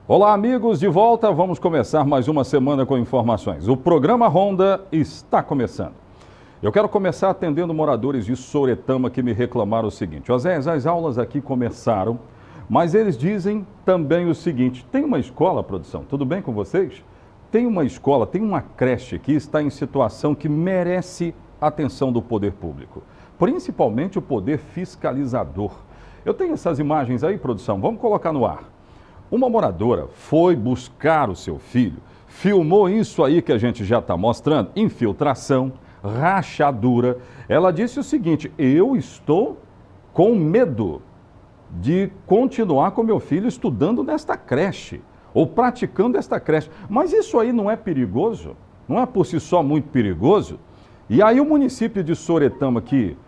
Olá, amigos, de volta. Vamos começar mais uma semana com informações. O programa Ronda está começando. Eu quero começar atendendo moradores de Soretama que me reclamaram o seguinte: Oséias, as aulas aqui começaram, mas eles dizem também o seguinte: tem uma escola, produção, tudo bem com vocês? Tem uma escola, tem uma creche que está em situação que merece a atenção do poder público, principalmente o poder fiscalizador. Eu tenho essas imagens aí, produção, vamos colocar no ar. Uma moradora foi buscar o seu filho, filmou isso aí que a gente já está mostrando, infiltração, rachadura. Ela disse o seguinte: eu estou com medo de continuar com meu filho estudando nesta creche, ou praticando esta creche. Mas isso aí não é perigoso? Não é por si só muito perigoso? E aí o município de Soretama, que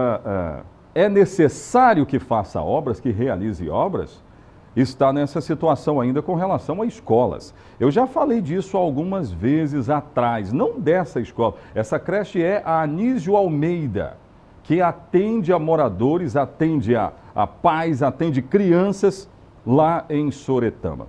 é necessário que faça obras, que realize obras, está nessa situação ainda com relação a escolas. Eu já falei disso algumas vezes atrás, não dessa escola. Essa creche é a Anísio Almeida, que atende a moradores, atende a pais, atende crianças lá em Soretama.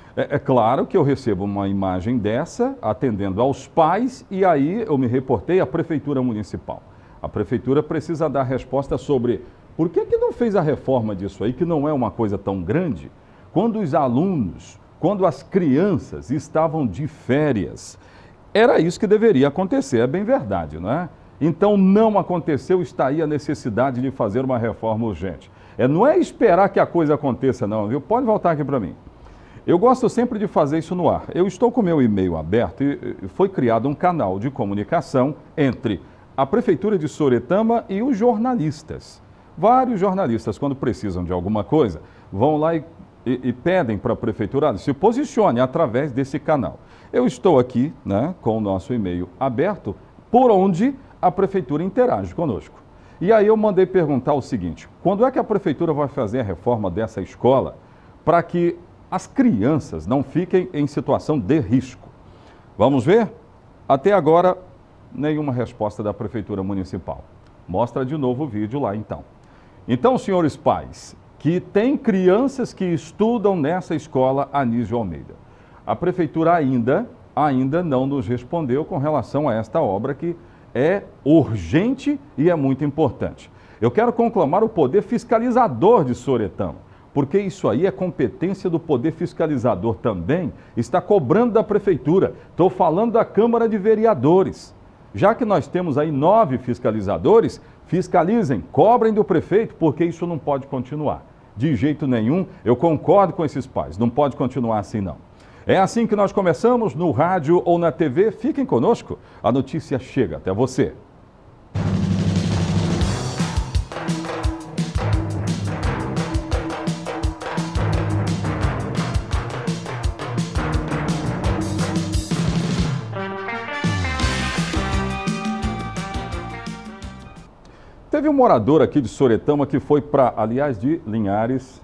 É claro que eu recebo uma imagem dessa, atendendo aos pais, e aí eu me reportei à Prefeitura Municipal. A Prefeitura precisa dar resposta sobre por que não fez a reforma disso aí, que não é uma coisa tão grande, quando os alunos, quando as crianças estavam de férias. Era isso que deveria acontecer, é bem verdade, não é? Então não aconteceu, está aí a necessidade de fazer uma reforma urgente. Não é esperar que a coisa aconteça não, viu? Pode voltar aqui para mim. Eu gosto sempre de fazer isso no ar. Eu estou com o meu e-mail aberto e foi criado um canal de comunicação entre a Prefeitura de Soretama e os jornalistas. Vários jornalistas, quando precisam de alguma coisa, vão lá e pedem para a Prefeitura, se posicione através desse canal. Eu estou aqui, né, com o nosso e-mail aberto, por onde a Prefeitura interage conosco. E aí eu mandei perguntar o seguinte: quando é que a Prefeitura vai fazer a reforma dessa escola para que as crianças não fiquem em situação de risco? Vamos ver? Até agora, nenhuma resposta da Prefeitura Municipal. Mostra de novo o vídeo lá então. Então, senhores pais, que têm crianças que estudam nessa escola Anísio Almeida, a Prefeitura ainda não nos respondeu com relação a esta obra que é urgente e é muito importante. Eu quero conclamar o poder fiscalizador de Soretama, porque isso aí é competência do poder fiscalizador também, está cobrando da Prefeitura. Estou falando da Câmara de Vereadores. Já que nós temos aí 9 fiscalizadores, fiscalizem, cobrem do prefeito, porque isso não pode continuar. De jeito nenhum, eu concordo com esses pais, não pode continuar assim não. É assim que nós começamos, no rádio ou na TV, fiquem conosco, a notícia chega até você. Teve um morador aqui de Soretama que foi para, aliás, de Linhares.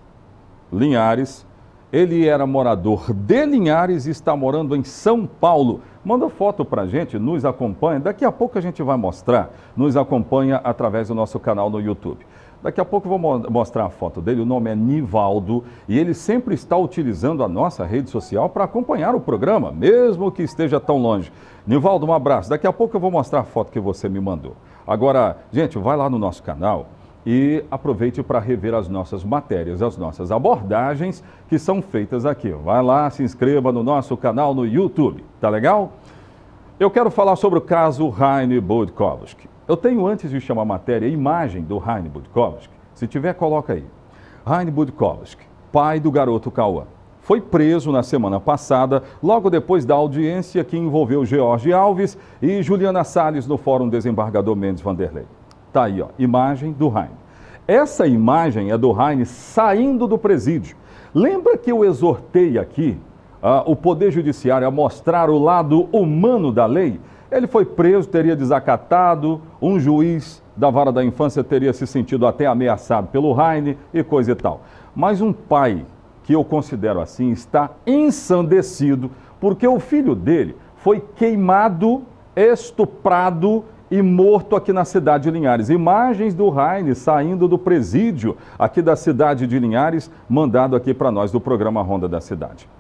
Ele era morador de Linhares e está morando em São Paulo. Manda foto para a gente, nos acompanha. Daqui a pouco a gente vai mostrar. Nos acompanha através do nosso canal no YouTube. Daqui a pouco eu vou mostrar a foto dele. O nome é Nivaldo e ele sempre está utilizando a nossa rede social para acompanhar o programa, mesmo que esteja tão longe. Nivaldo, um abraço. Daqui a pouco eu vou mostrar a foto que você me mandou. Agora, gente, vai lá no nosso canal e aproveite para rever as nossas matérias, as nossas abordagens que são feitas aqui. Vai lá, se inscreva no nosso canal no YouTube, tá legal? Eu quero falar sobre o caso Heine Budkowski. Eu tenho, antes de chamar a matéria, a imagem do Heine Budkowski. Se tiver, coloca aí. Heine Budkowski, pai do garoto Cauã, foi preso na semana passada, logo depois da audiência que envolveu George Alves e Juliana Salles no Fórum Desembargador Mendes Vanderlei. Tá aí, ó, imagem do Heine. Essa imagem é do Heine saindo do presídio. Lembra que eu exortei aqui o Poder Judiciário a mostrar o lado humano da lei? Ele foi preso, teria desacatado, um juiz da Vara da Infância teria se sentido até ameaçado pelo Heine e coisa e tal. Mas um pai, que eu considero assim, está ensandecido porque o filho dele foi queimado, estuprado e morto aqui na cidade de Linhares. Imagens do Heine saindo do presídio aqui da cidade de Linhares, mandado aqui para nós do programa Ronda da Cidade.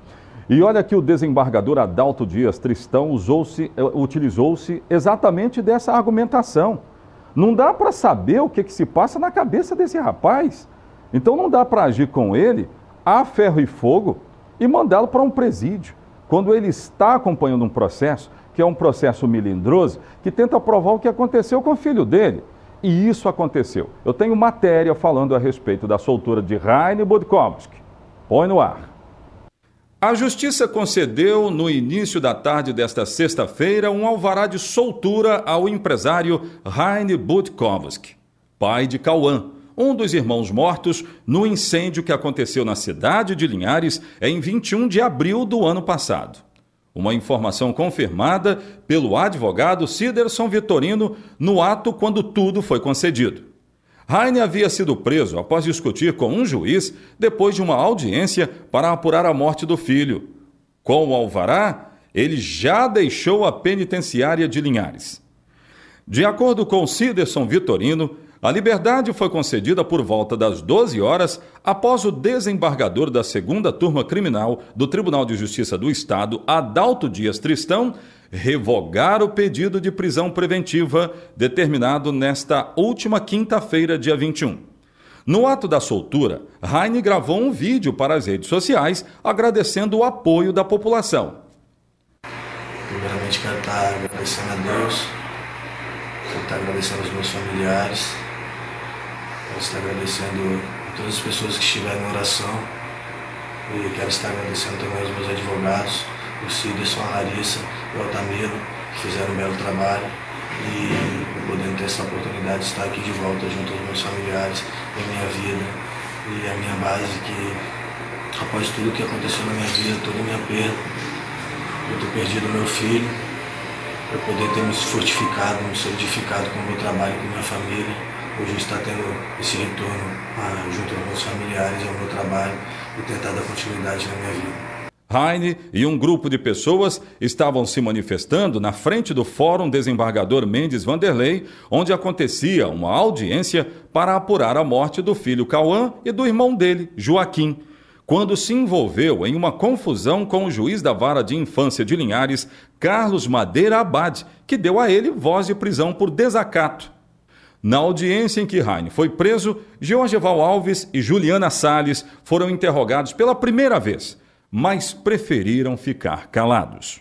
E olha que o desembargador Adalto Dias Tristão utilizou-se exatamente dessa argumentação. Não dá para saber o que se passa na cabeça desse rapaz. Então não dá para agir com ele a ferro e fogo e mandá-lo para um presídio, quando ele está acompanhando um processo, que é um processo melindroso, que tenta provar o que aconteceu com o filho dele. E isso aconteceu. Eu tenho matéria falando a respeito da soltura de Heine Budkowski. Põe no ar. A Justiça concedeu, no início da tarde desta sexta-feira, um alvará de soltura ao empresário Heine Budkowski, pai de Cauã, um dos irmãos mortos no incêndio que aconteceu na cidade de Linhares em 21 de abril do ano passado. Uma informação confirmada pelo advogado Ciderson Vitorino no ato quando tudo foi concedido. Heine havia sido preso após discutir com um juiz depois de uma audiência para apurar a morte do filho. Com o alvará, ele já deixou a penitenciária de Linhares. De acordo com Ciderson Vitorino, a liberdade foi concedida por volta das 12 horas após o desembargador da 2ª Turma Criminal do Tribunal de Justiça do Estado, Adalto Dias Tristão, revogar o pedido de prisão preventiva determinado nesta última quinta-feira, dia 21. No ato da soltura, Heine gravou um vídeo para as redes sociais agradecendo o apoio da população. Primeiramente quero estar agradecendo a Deus, quero estar agradecendo aos meus familiares, quero estar agradecendo a todas as pessoas que estiveram em oração e quero estar agradecendo também aos meus advogados, o Ciderson, a Larissa e o Altamiro, que fizeram um belo trabalho e eu podendo ter essa oportunidade de estar aqui de volta junto aos meus familiares, a minha vida e a minha base, que após tudo que aconteceu na minha vida, toda a minha perda, eu ter perdido meu filho, eu poder ter me fortificado, me solidificado com o meu trabalho, com a minha família, hoje está tendo esse retorno junto aos meus familiares e ao meu trabalho e tentar dar continuidade na minha vida. Heine e um grupo de pessoas estavam se manifestando na frente do Fórum Desembargador Mendes Vanderlei, onde acontecia uma audiência para apurar a morte do filho Cauã e do irmão dele, Joaquim, quando se envolveu em uma confusão com o juiz da Vara de Infância de Linhares, Carlos Madeira Abad, que deu a ele voz de prisão por desacato. Na audiência em que Heine foi preso, Jorgeval Alves e Juliana Salles foram interrogados pela primeira vez, mas preferiram ficar calados.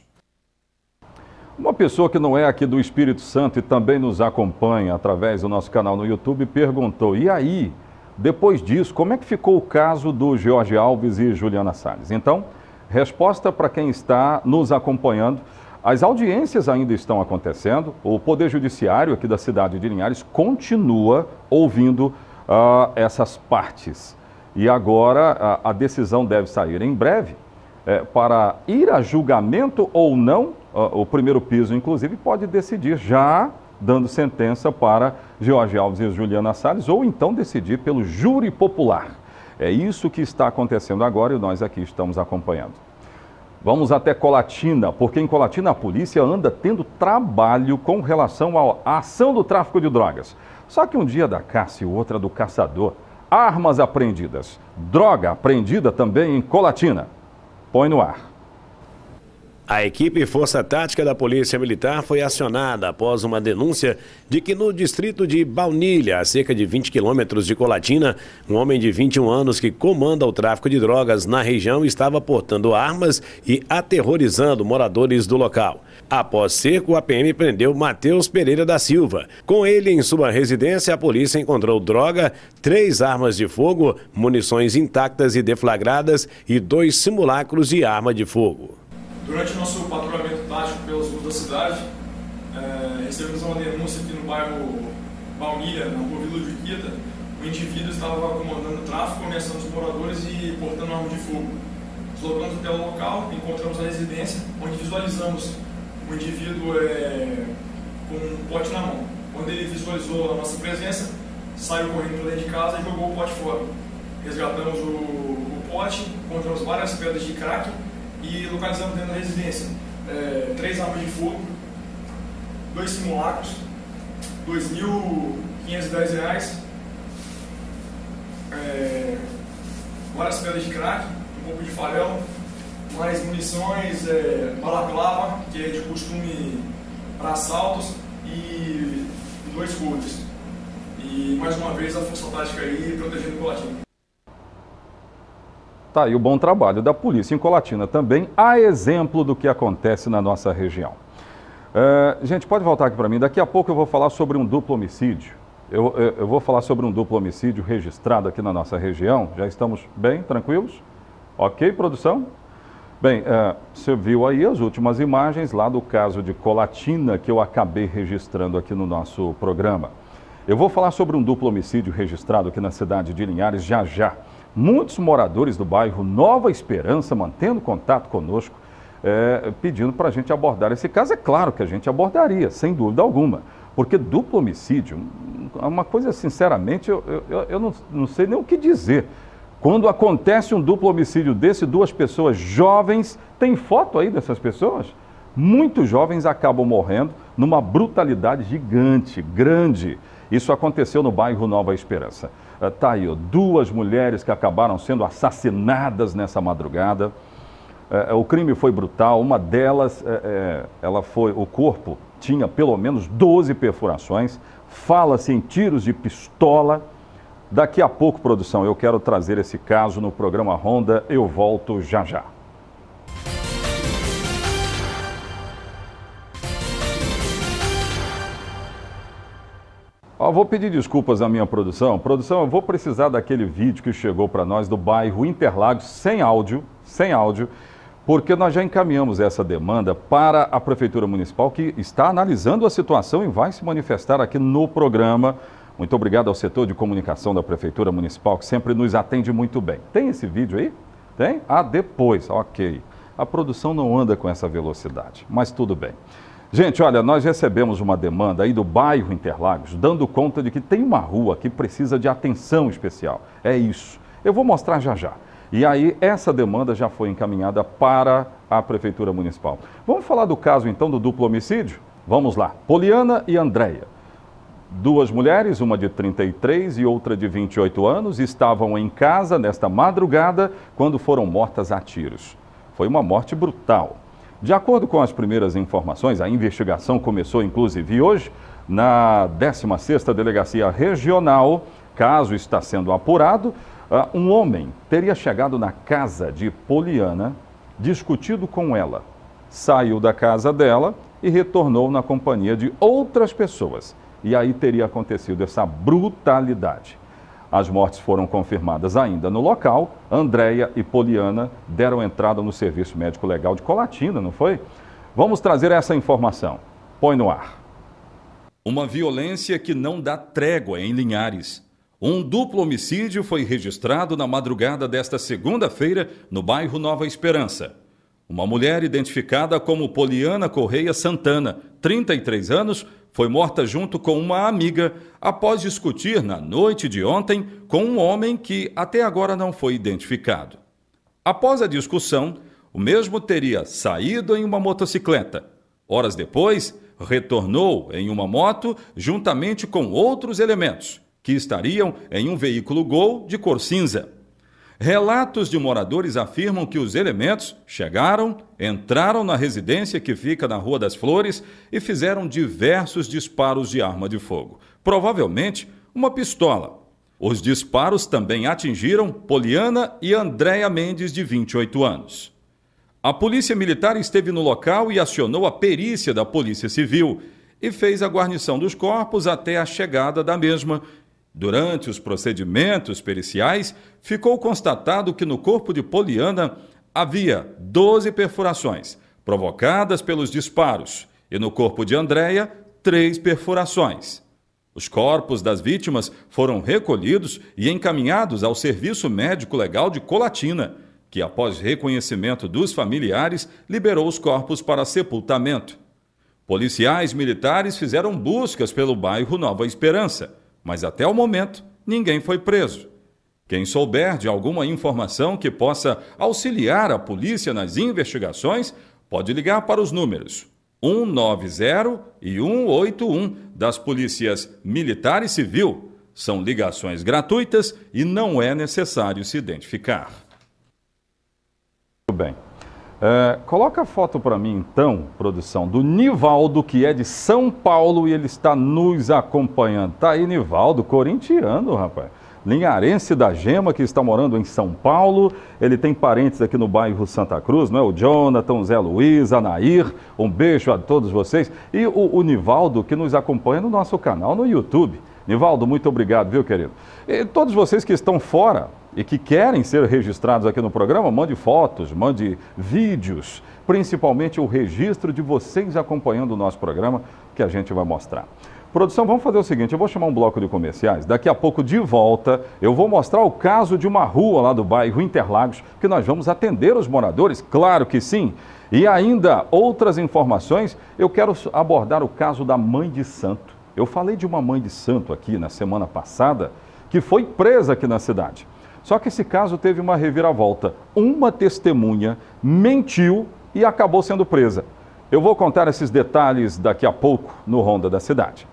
Uma pessoa que não é aqui do Espírito Santo e também nos acompanha através do nosso canal no YouTube perguntou: e aí, depois disso, como é que ficou o caso do Jorge Alves e Juliana Salles? Então, resposta para quem está nos acompanhando: as audiências ainda estão acontecendo, o Poder Judiciário aqui da cidade de Linhares continua ouvindo essas partes. E agora a decisão deve sair em breve para ir a julgamento ou não. O primeiro piso, inclusive, pode decidir já dando sentença para Jorge Alves e Juliana Salles, ou então decidir pelo júri popular. É isso que está acontecendo agora e nós aqui estamos acompanhando. Vamos até Colatina, porque em Colatina a polícia anda tendo trabalho com relação à ação do tráfico de drogas. Só que um dia da caça e o outro é do caçador. Armas apreendidas, droga apreendida também em Colatina. Põe no ar. A equipe Força Tática da Polícia Militar foi acionada após uma denúncia de que no distrito de Baunilha, a cerca de 20 quilômetros de Colatina, um homem de 21 anos que comanda o tráfico de drogas na região estava portando armas e aterrorizando moradores do local. Após cerco, a PM prendeu Matheus Pereira da Silva. Com ele em sua residência, a polícia encontrou droga, 3 armas de fogo, munições intactas e deflagradas e 2 simulacros de arma de fogo. Durante o nosso patrulhamento tático pelas ruas da cidade, recebemos uma denúncia aqui no bairro Baunilha, na rua Vila Juquita. O indivíduo estava comandando o tráfico, ameaçando os moradores e portando arma de fogo. Deslocamos até o local, encontramos a residência, onde visualizamos o indivíduo com um pote na mão. Quando ele visualizou a nossa presença, saiu correndo para dentro de casa e jogou o pote fora. Resgatamos o pote, encontramos várias pedras de crack e localizamos dentro da residência 3 armas de fogo, 2 simulacros, R$2.510, várias pedras de crack, um pouco de farelo mais munições, balaclava, que é de costume para assaltos, e 2 coldres. E mais uma vez a força tática aí protegendo Colatina. Tá aí o bom trabalho da polícia em Colatina também, a exemplo do que acontece na nossa região. Gente, pode voltar aqui para mim, daqui a pouco eu vou falar sobre um duplo homicídio. Eu vou falar sobre um duplo homicídio registrado aqui na nossa região. Já estamos bem, tranquilos? Ok, produção? Bem, você viu aí as últimas imagens lá do caso de Colatina que eu acabei registrando aqui no nosso programa. Eu vou falar sobre um duplo homicídio registrado aqui na cidade de Linhares já já. Muitos moradores do bairro Nova Esperança mantendo contato conosco, pedindo para a gente abordar esse caso. É claro que a gente abordaria, sem dúvida alguma, porque duplo homicídio é uma coisa, sinceramente, eu não sei nem o que dizer. Quando acontece um duplo homicídio desse, 2 pessoas jovens, tem foto aí dessas pessoas? Muitos jovens acabam morrendo numa brutalidade gigante, grande. Isso aconteceu no bairro Nova Esperança. Tá aí, 2 mulheres que acabaram sendo assassinadas nessa madrugada. O crime foi brutal. Uma delas, o corpo tinha pelo menos 12 perfurações. Fala-se em tiros de pistola. Daqui a pouco, produção, eu quero trazer esse caso no programa Ronda. Eu volto já já. Vou pedir desculpas à minha produção. Produção, eu vou precisar daquele vídeo que chegou para nós do bairro Interlagos, sem áudio, porque nós já encaminhamos essa demanda para a Prefeitura Municipal, que está analisando a situação e vai se manifestar aqui no programa. Muito obrigado ao setor de comunicação da Prefeitura Municipal, que sempre nos atende muito bem. Tem esse vídeo aí? Tem? Depois, ok. A produção não anda com essa velocidade, mas tudo bem. Gente, olha, nós recebemos uma demanda aí do bairro Interlagos, dando conta de que tem uma rua que precisa de atenção especial. É isso. Eu vou mostrar já já. E aí, essa demanda já foi encaminhada para a Prefeitura Municipal. Vamos falar do caso, então, do duplo homicídio? Vamos lá. Poliana e Andréia. 2 mulheres, uma de 33 e outra de 28 anos, estavam em casa nesta madrugada quando foram mortas a tiros. Foi uma morte brutal. De acordo com as primeiras informações, a investigação começou inclusive hoje na 16ª Delegacia Regional. Caso está sendo apurado, um homem teria chegado na casa de Poliana, discutido com ela, saiu da casa dela e retornou na companhia de outras pessoas. E aí teria acontecido essa brutalidade. As mortes foram confirmadas ainda no local. Andréia e Poliana deram entrada no Serviço Médico Legal de Colatina, não foi? Vamos trazer essa informação. Põe no ar. Uma violência que não dá trégua em Linhares. Um duplo homicídio foi registrado na madrugada desta segunda-feira no bairro Nova Esperança. Uma mulher identificada como Poliana Correia Santana, 33 anos, foi morta junto com uma amiga após discutir na noite de ontem com um homem que até agora não foi identificado. Após a discussão, o mesmo teria saído em uma motocicleta. Horas depois, retornou em uma moto juntamente com outros elementos, que estariam em um veículo Gol de cor cinza. Relatos de moradores afirmam que os elementos chegaram, entraram na residência que fica na Rua das Flores e fizeram diversos disparos de arma de fogo, provavelmente uma pistola. Os disparos também atingiram Poliana e Andréia Mendes, de 28 anos. A Polícia Militar esteve no local e acionou a perícia da Polícia Civil e fez a guarnição dos corpos até a chegada da mesma. Durante os procedimentos periciais, ficou constatado que no corpo de Poliana havia 12 perfurações, provocadas pelos disparos, e no corpo de Andréia, 3 perfurações. Os corpos das vítimas foram recolhidos e encaminhados ao Serviço Médico Legal de Colatina, que, após reconhecimento dos familiares, liberou os corpos para sepultamento. Policiais militares fizeram buscas pelo bairro Nova Esperança, mas até o momento ninguém foi preso. Quem souber de alguma informação que possa auxiliar a polícia nas investigações, pode ligar para os números 190 e 181 das Polícias Militar e Civil. São ligações gratuitas e não é necessário se identificar. Muito bem. Coloca a foto para mim, então, produção, do Nivaldo, que é de São Paulo e ele está nos acompanhando. Tá aí, Nivaldo, corintiano, rapaz. Linharense da Gema, que está morando em São Paulo. Ele tem parentes aqui no bairro Santa Cruz, não é? O Jonathan, o Zé Luiz, a Nair. Um beijo a todos vocês. E o Nivaldo, que nos acompanha no nosso canal no YouTube. Nivaldo, muito obrigado, viu, querido? E todos vocês que estão fora e que querem ser registrados aqui no programa, mande fotos, mande vídeos, principalmente o registro de vocês acompanhando o nosso programa, que a gente vai mostrar. Produção, vamos fazer o seguinte, eu vou chamar um bloco de comerciais, daqui a pouco de volta eu vou mostrar o caso de uma rua lá do bairro Interlagos, que nós vamos atender os moradores, claro que sim. E ainda outras informações, eu quero abordar o caso da mãe de santo. Eu falei de uma mãe de santo aqui na semana passada, que foi presa aqui na cidade. Só que esse caso teve uma reviravolta. Uma testemunha mentiu e acabou sendo presa. Eu vou contar esses detalhes daqui a pouco no Ronda da Cidade.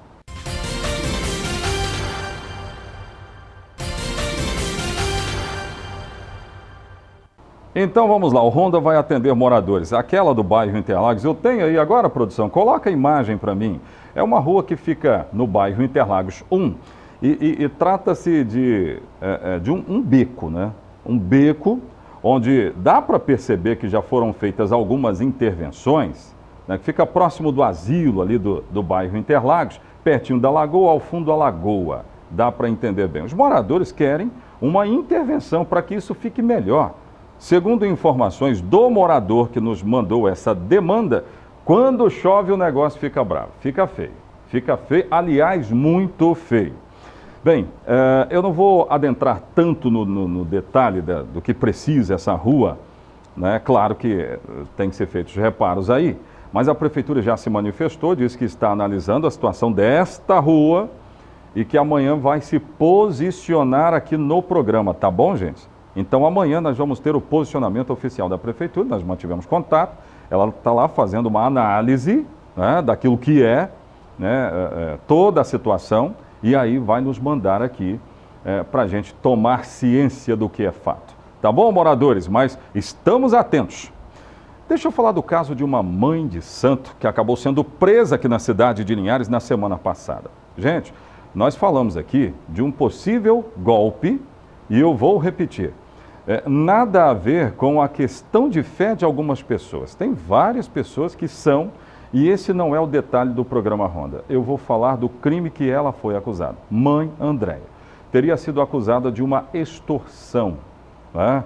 Então vamos lá, o Ronda vai atender moradores. Aquela do bairro Interlagos, eu tenho aí agora, produção, coloca a imagem para mim. É uma rua que fica no bairro Interlagos 1 e trata-se de um beco, né? Um beco onde dá para perceber que já foram feitas algumas intervenções, né? Que fica próximo do asilo ali do bairro Interlagos, pertinho da lagoa, ao fundo da lagoa. Dá para entender bem. Os moradores querem uma intervenção para que isso fique melhor. Segundo informações do morador que nos mandou essa demanda, quando chove o negócio fica bravo, fica feio, aliás, muito feio. Bem, eu não vou adentrar tanto no detalhe do que precisa essa rua, né? Claro que tem que ser feitos reparos aí, mas a prefeitura já se manifestou, disse que está analisando a situação desta rua e que amanhã vai se posicionar aqui no programa, tá bom, gente? Então amanhã nós vamos ter o posicionamento oficial da prefeitura, nós mantivemos contato, ela está lá fazendo uma análise, né, daquilo que é, né, toda a situação, e aí vai nos mandar aqui para a gente tomar ciência do que é fato. Tá bom, moradores? Mas estamos atentos. Deixa eu falar do caso de uma mãe de santo que acabou sendo presa aqui na cidade de Linhares na semana passada. Gente, nós falamos aqui de um possível golpe e eu vou repetir. Nada a ver com a questão de fé de algumas pessoas. Tem várias pessoas que são, e esse não é o detalhe do programa Ronda. Eu vou falar do crime que ela foi acusada. Mãe Andréia teria sido acusada de uma extorsão, né?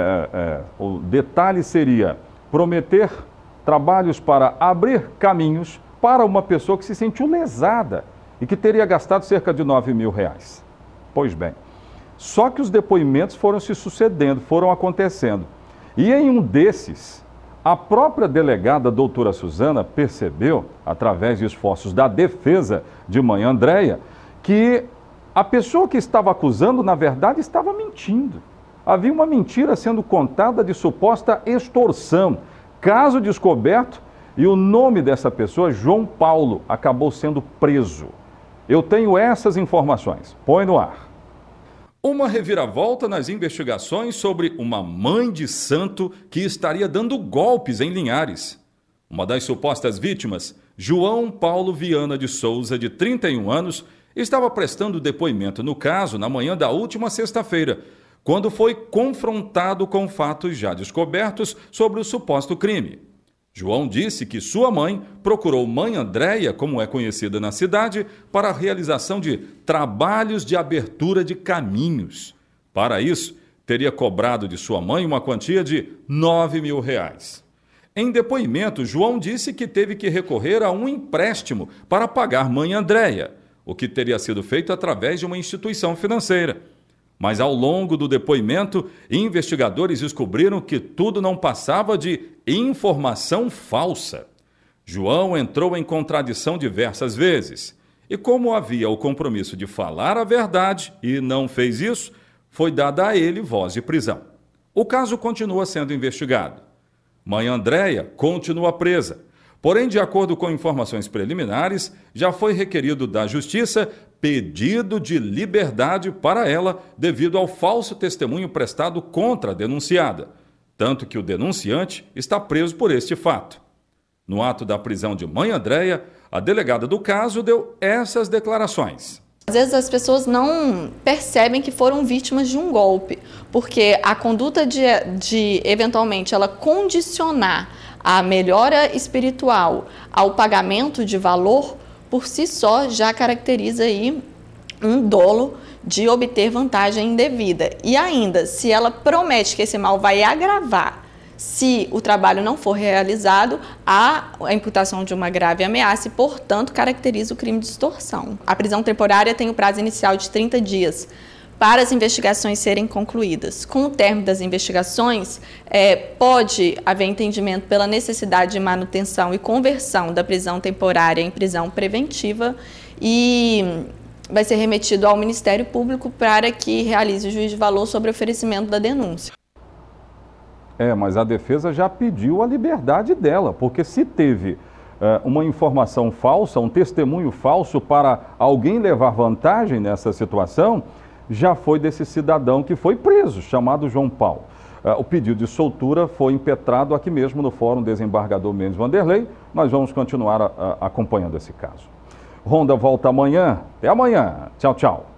O detalhe seria prometer trabalhos para abrir caminhos para uma pessoa que se sentiu lesada e que teria gastado cerca de R$9.000. Pois bem, só que os depoimentos foram se sucedendo, foram acontecendo. E em um desses, a própria delegada doutora Suzana percebeu, através de esforços da defesa de mãe Andréia, que a pessoa que estava acusando, na verdade, estava mentindo. Havia uma mentira sendo contada de suposta extorsão. Caso descoberto, e o nome dessa pessoa, João Paulo, acabou sendo preso. Eu tenho essas informações. Põe no ar. Uma reviravolta nas investigações sobre uma mãe de santo que estaria dando golpes em Linhares. Uma das supostas vítimas, João Paulo Viana de Souza, de 31 anos, estava prestando depoimento no caso na manhã da última sexta-feira, quando foi confrontado com fatos já descobertos sobre o suposto crime. João disse que sua mãe procurou mãe Andréia, como é conhecida na cidade, para a realização de trabalhos de abertura de caminhos. Para isso, teria cobrado de sua mãe uma quantia de R$9.000. Em depoimento, João disse que teve que recorrer a um empréstimo para pagar mãe Andréia, o que teria sido feito através de uma instituição financeira. Mas ao longo do depoimento, investigadores descobriram que tudo não passava de informação falsa. João entrou em contradição diversas vezes. E como havia o compromisso de falar a verdade e não fez isso, foi dada a ele voz de prisão. O caso continua sendo investigado. Mãe Andréia continua presa. Porém, de acordo com informações preliminares, já foi requerido da Justiça pedido de liberdade para ela devido ao falso testemunho prestado contra a denunciada. tanto que o denunciante está preso por este fato. No ato da prisão de Mãe Andréia, a delegada do caso deu essas declarações. Às vezes as pessoas não percebem que foram vítimas de um golpe, porque a conduta de eventualmente ela condicionar a melhora espiritual ao pagamento de valor, por si só já caracteriza aí um dolo de obter vantagem indevida. E ainda, se ela promete que esse mal vai agravar, se o trabalho não for realizado, há a imputação de uma grave ameaça e, portanto, caracteriza o crime de extorsão. A prisão temporária tem o prazo inicial de 30 dias para as investigações serem concluídas. Com o término das investigações, pode haver entendimento pela necessidade de manutenção e conversão da prisão temporária em prisão preventiva e vai ser remetido ao Ministério Público para que realize o juízo de valor sobre o oferecimento da denúncia. Mas a defesa já pediu a liberdade dela, porque se teve uma informação falsa, um testemunho falso para alguém levar vantagem nessa situação, já foi desse cidadão que foi preso, chamado João Paulo. O pedido de soltura foi impetrado aqui mesmo no Fórum Desembargador Mendes Vanderlei. Nós vamos continuar acompanhando esse caso. Ronda volta amanhã. Até amanhã. Tchau, tchau.